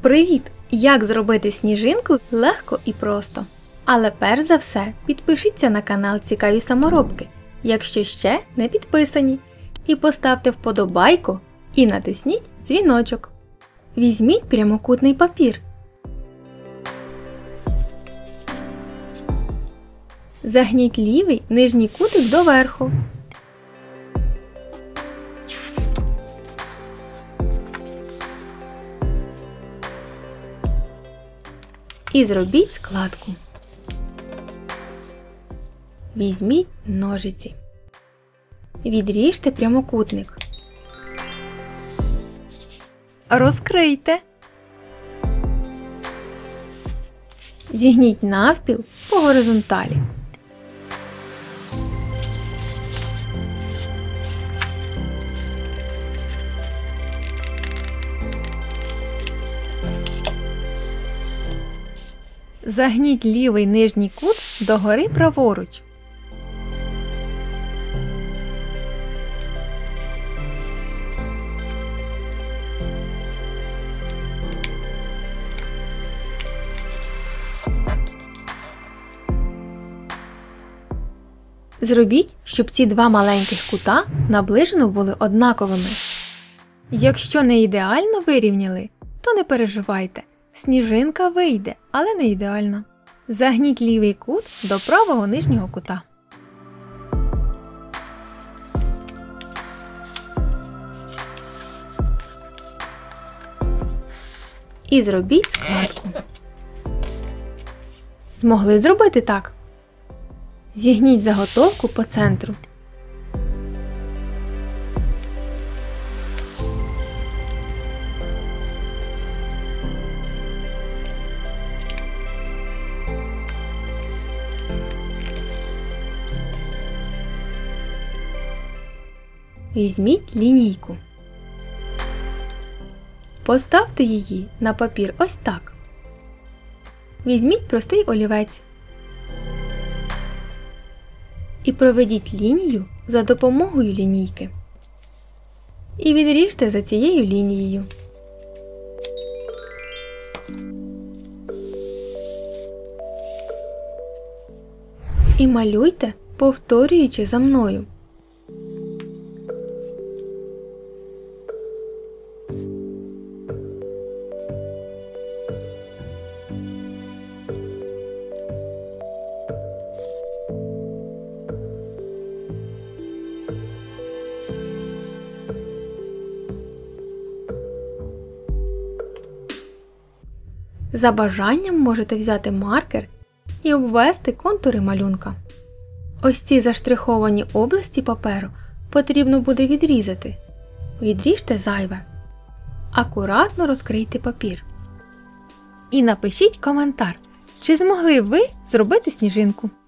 Привіт! Як зробити сніжинку легко і просто. Але перш за все, підпишіться на канал Цікаві саморобки, якщо ще не підписані. І поставте вподобайку і натисніть дзвіночок. Візьміть прямокутний папір. Загніть лівий нижній кутик доверху. І зробіть складку. Візьміть ножиці. Відріжте прямокутник. Розкрийте. Зігніть навпіл по горизонталі. Загніть лівий нижній кут догори праворуч. Зробіть, щоб ці два маленьких кута наближено були однаковими. Якщо не ідеально вирівняли, то не переживайте. Сніжинка вийде, але не ідеально. Загніть лівий кут до правого нижнього кута. І зробіть складку. Змогли зробити так? Зігніть заготовку по центру. Візьміть лінійку. Поставте її на папір ось так. Візьміть простий олівець. І проведіть лінію за допомогою лінійки. І відріжте за цією лінією. І малюйте, повторюючи за мною. За бажанням можете взяти маркер і обвести контури малюнка. Ось ці заштриховані області паперу потрібно буде відрізати. Відріжте зайве. Акуратно розкрийте папір. І напишіть коментар, чи змогли ви зробити сніжинку.